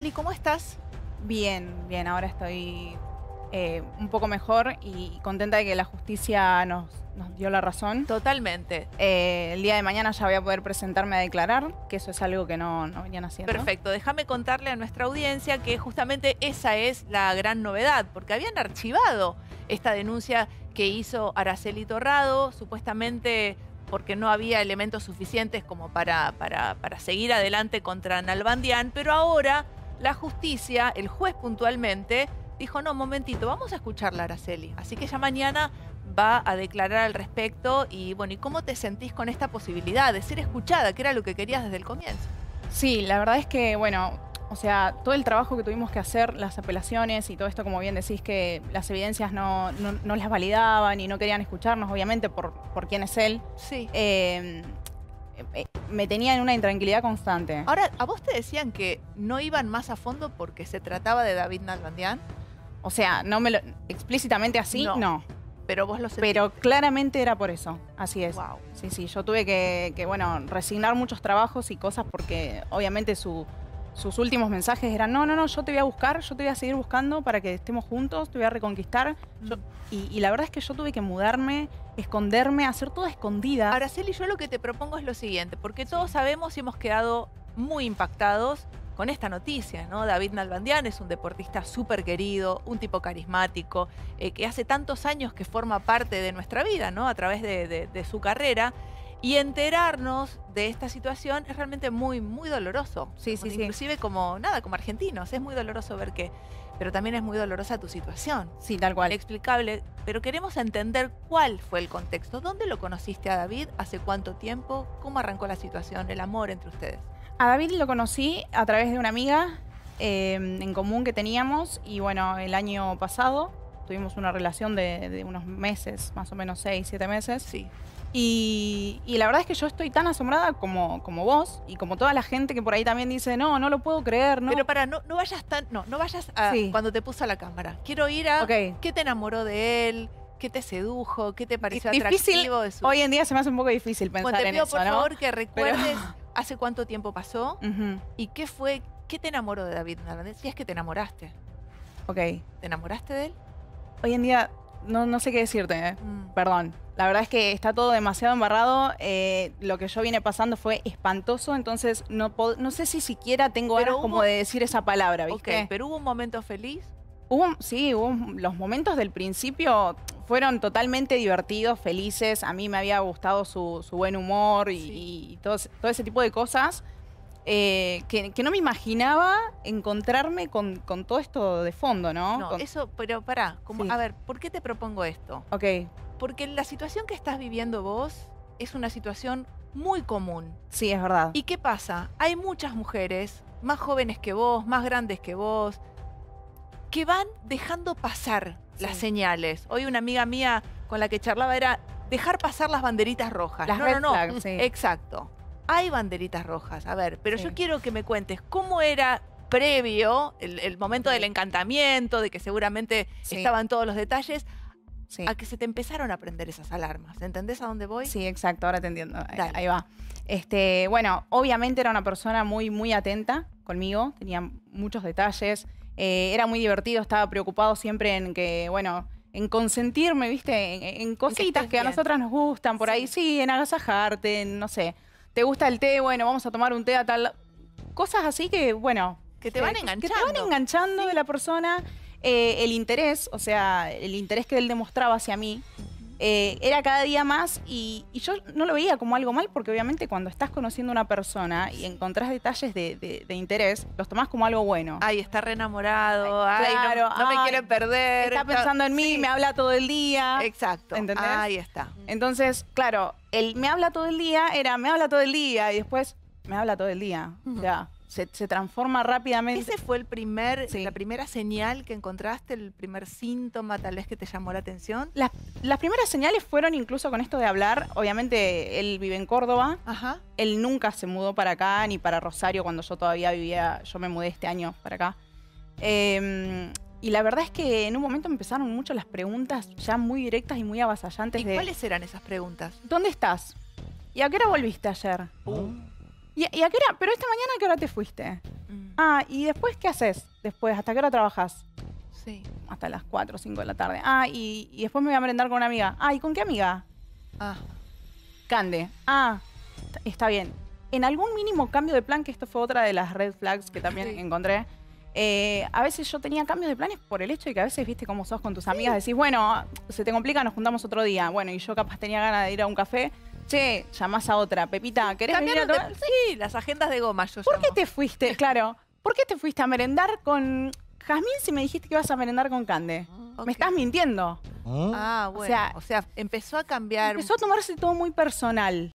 ¿Cómo estás? Bien, bien, ahora estoy un poco mejor y contenta de que la justicia nos dio la razón. Totalmente. El día de mañana ya voy a poder presentarme a declarar, que eso es algo que no venían haciendo. Perfecto. Déjame contarle a nuestra audiencia que justamente esa es la gran novedad, porque habían archivado esta denuncia que hizo Araceli Torrado, supuestamente porque no había elementos suficientes como para seguir adelante contra Nalbandián, pero ahora la justicia, el juez puntualmente, dijo, no, momentito, vamos a escucharla a Araceli. Así que ya mañana va a declarar al respecto. Y bueno, ¿y cómo te sentís con esta posibilidad de ser escuchada, que era lo que querías desde el comienzo? Sí, la verdad es que, bueno, o sea, todo el trabajo que tuvimos que hacer, las apelaciones y todo esto, como bien decís, que las evidencias no las validaban y no querían escucharnos, obviamente, por quién es él. Sí. Me tenía en una intranquilidad constante. Ahora, ¿a vos te decían que no iban más a fondo porque se trataba de David Nalbandián? O sea, explícitamente así, no. Pero vos lo sentís. Pero claramente era por eso, así es. Wow. Sí, sí, yo tuve que bueno, resignar muchos trabajos y cosas porque obviamente sus últimos mensajes eran, no, yo te voy a buscar, yo te voy a seguir buscando para que estemos juntos, te voy a reconquistar. Y la verdad es que yo tuve que mudarme, esconderme, hacer todo escondida. Araceli, yo lo que te propongo es lo siguiente, porque todos sabemos y hemos quedado muy impactados con esta noticia, ¿no? David Nalbandián es un deportista súper querido, un tipo carismático, que hace tantos años que forma parte de nuestra vida, ¿no? A través de su carrera. Y enterarnos de esta situación es realmente muy, muy doloroso. Sí, sí, Inclusive como argentinos, es muy doloroso ver que... Pero también es muy dolorosa tu situación. Sí, tal cual. Inexplicable, pero queremos entender cuál fue el contexto. ¿Dónde lo conociste a David? ¿Hace cuánto tiempo? ¿Cómo arrancó la situación, el amor entre ustedes? A David lo conocí a través de una amiga en común que teníamos y bueno, el año pasado tuvimos una relación de unos meses, más o menos 6, 7 meses. Sí. Y la verdad es que yo estoy tan asombrada como vos y como toda la gente que por ahí también dice, no lo puedo creer, ¿no? Pero no vayas a Sí. cuando te puso a la cámara. Quiero ir a Ok. qué te enamoró de él, qué te sedujo, qué te pareció Difícil, atractivo de su... hoy en día se me hace un poco difícil pensar Bueno, te en pido eso, por ¿no? favor que recuerdes Pero... hace cuánto tiempo pasó Ujú. y qué te enamoró de David Nalbandián. Si es que te enamoraste. Ok. ¿Te enamoraste de él? Hoy en día no sé qué decirte, Perdón. La verdad es que está todo demasiado embarrado. Lo que yo vine pasando fue espantoso, entonces no sé si siquiera tengo ganas como de decir esa palabra, ¿viste? Ok, pero ¿hubo un momento feliz? Sí, los momentos del principio fueron totalmente divertidos, felices. A mí me había gustado su buen humor y todo ese tipo de cosas. Que no me imaginaba encontrarme con todo esto de fondo, ¿no? No, eso, pero pará, Sí. a ver, ¿por qué te propongo esto? Ok, Porque la situación que estás viviendo vos es una situación muy común. sí, es verdad. ¿Y qué pasa? Hay muchas mujeres, más jóvenes que vos, más grandes que vos, que van dejando pasar las señales. Hoy una amiga mía con la que charlaba era dejar pasar las banderitas rojas. Las red flags, sí. Exacto. Hay banderitas rojas. A ver, pero Sí. yo quiero que me cuentes cómo era previo, el momento del encantamiento, de que seguramente estaban todos los detalles, Sí. a que se te empezaron a prender esas alarmas. ¿Entendés a dónde voy? Sí, exacto, ahora te entiendo. Dale. Ahí va. Bueno, obviamente era una persona muy, muy atenta conmigo, tenía muchos detalles, era muy divertido, estaba preocupado siempre en que, bueno, en consentirme, ¿viste? En cositas que a nosotras nos gustan, por ahí, sí, en agasajarte, en, no sé, ¿te gusta el té? Bueno, vamos a tomar un té a tal... Cosas así que, bueno... Que te van enganchando. Que te van enganchando de la persona. El interés, o sea, el interés que él demostraba hacia mí, era cada día más y yo no lo veía como algo mal porque obviamente cuando estás conociendo a una persona y encontrás detalles de interés, los tomás como algo bueno. Ay, está re enamorado, ay, Claro, no me ay, quiere perder. Está pensando en mí, Sí. me habla todo el día. Exacto. ¿Entendés? Ahí está. Entonces, claro, el me habla todo el día era me habla todo el día y después me habla todo el día. O sea, se transforma rápidamente. ¿Ese fue Sí. la primera señal que encontraste, el primer síntoma tal vez que te llamó la atención? Las primeras señales fueron incluso con esto de hablar. Obviamente él vive en Córdoba. Ajá. Él nunca se mudó para acá ni para Rosario cuando yo todavía vivía. Yo me mudé este año para acá. Y la verdad es que en un momento empezaron mucho las preguntas ya muy directas y muy avasallantes ¿Y cuáles eran esas preguntas? ¿dónde estás? ¿Y a qué hora volviste ayer? ¿Y a qué hora? Pero esta mañana, ¿a qué hora te fuiste? Ah, ¿y después qué haces? Después, ¿hasta qué hora trabajas? Sí. Hasta las 4 o 5 de la tarde. Ah, y después me voy a merendar con una amiga. Ah, ¿y con qué amiga? Ah, Cande. Ah, está bien. En algún mínimo cambio de plan, que esto fue otra de las red flags que también Sí. encontré, a veces yo tenía cambios de planes por el hecho de que a veces, viste cómo sos con tus amigas, decís, bueno, se te complica, nos juntamos otro día. Bueno, y yo capaz tenía ganas de ir a un café. Che, llamás a otra. Pepita, ¿querés venir a cambiaron tomar? sí, las agendas de goma yo ¿Por qué llamo. te fuiste? Claro, ¿por qué te fuiste a merendar con Jazmín si me dijiste que ibas a merendar con Cande? Ok. Me estás mintiendo. Ah, bueno. O sea, empezó a cambiar. Empezó a tomarse todo muy personal.